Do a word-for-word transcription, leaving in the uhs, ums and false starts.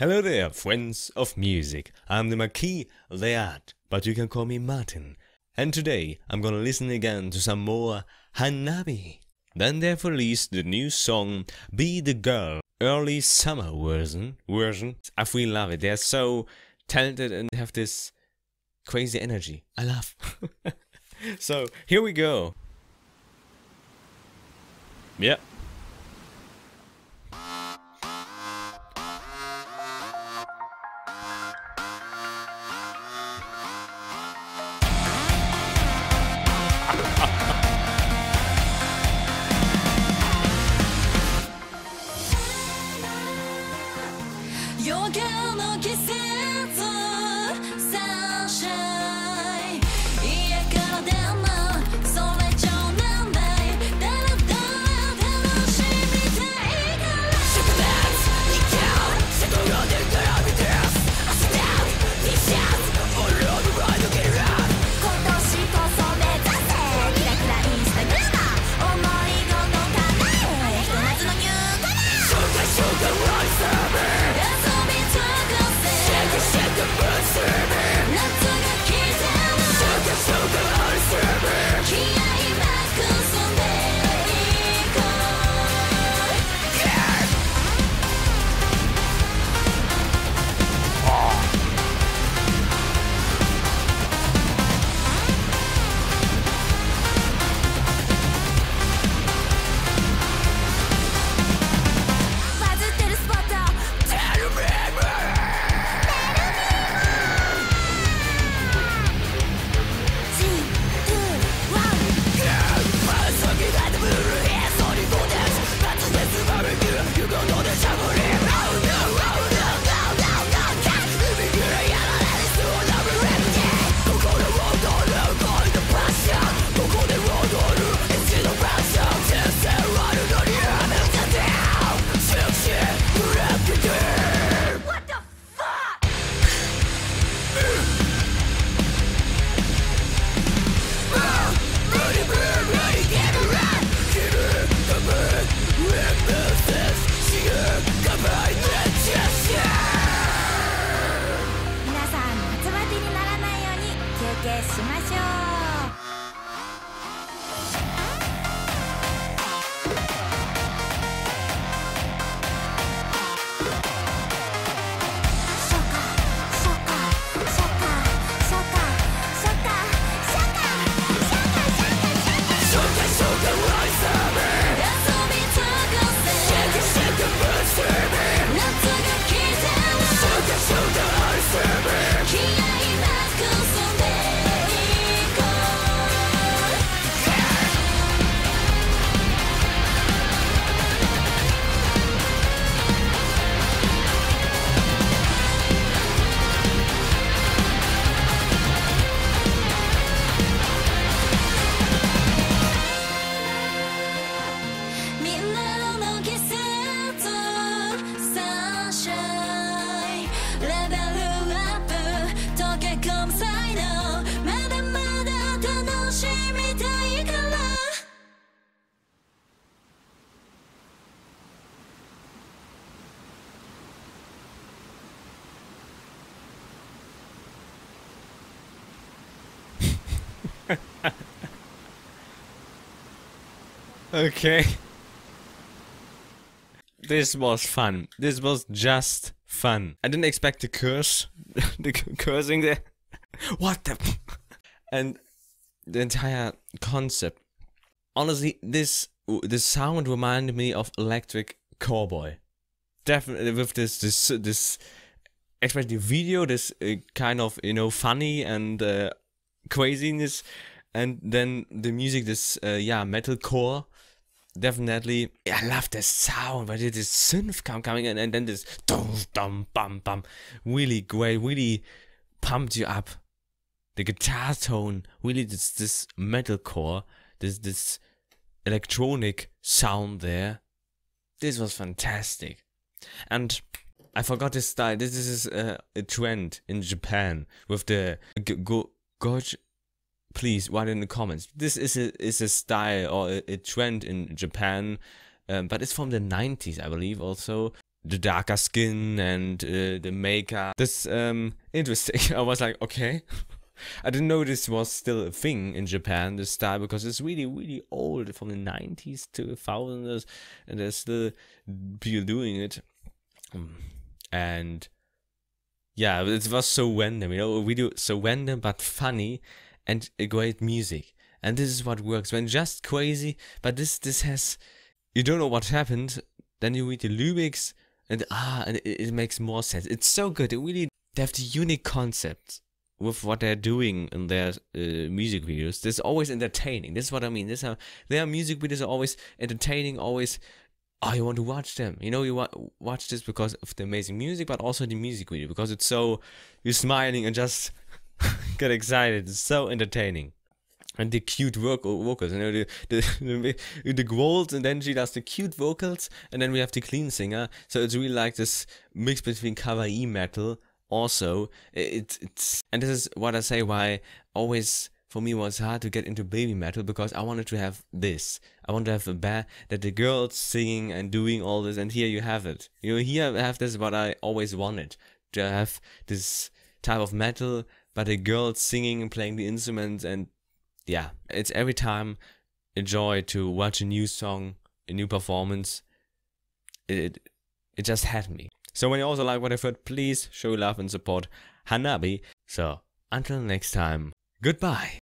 Hello there, friends of music. I'm the Marquis Leat, but you can call me Martin. And today I'm gonna listen again to some more Hanabi. Then they've released the new song Be the Girl, early summer version. version. I really love it. They're so talented and have this crazy energy. I love. So here we go. Yep. Okay. This was fun. This was just fun. I didn't expect the curse, the cursing there. What the? And the entire concept. Honestly, this the sound reminded me of Electric Cowboy. Definitely with this this this, especially video, this uh, kind of you know funny and uh, craziness, and then the music, this uh, yeah metalcore. Definitely, I love the sound, but it is synth come coming in, and then this dum dum bum bum, really great, really pumped you up. The guitar tone, really this this metalcore, this this electronic sound there. This was fantastic, and I forgot this style. This is uh, a trend in Japan with the go gorge. Please write in the comments. This is a is a style or a, a trend in Japan, um, but it's from the nineties, I believe. Also, the darker skin and uh, the makeup. This um interesting. I was like, okay. I didn't know this was still a thing in Japan, this style, because it's really, really old, from the nineties to thousands, and there's still people doing it. And yeah, it was so random, you know, we do so random but funny and a great music. And this is what works when just crazy, but this this has, you don't know what happened, then you read the lyrics and ah, and it, it makes more sense. It's so good. It really, they have the unique concepts with what they're doing in their uh, music videos. This is always entertaining. This is what I mean. This is how their music videos are always entertaining, always, oh, you want to watch them. You know, you wa watch this because of the amazing music, but also the music video, because it's so, you're smiling and just get excited. It's so entertaining. And the cute vocal vocals, you know, the the the, the growls, and then she does the cute vocals, and then we have the clean singer. So it's really like this mix between kawaii metal. Also, it's it's and this is what I say why always for me was hard to get into baby metal, because I wanted to have this. I want to have a band that the girls singing and doing all this, and here you have it. You know, here I have this what I always wanted, to have this type of metal, but the girls singing and playing the instruments, and yeah, it's every time a joy to watch a new song, a new performance. It it just had me. So when you also like what I've heard, please show love and support Hanabi. So until next time, goodbye.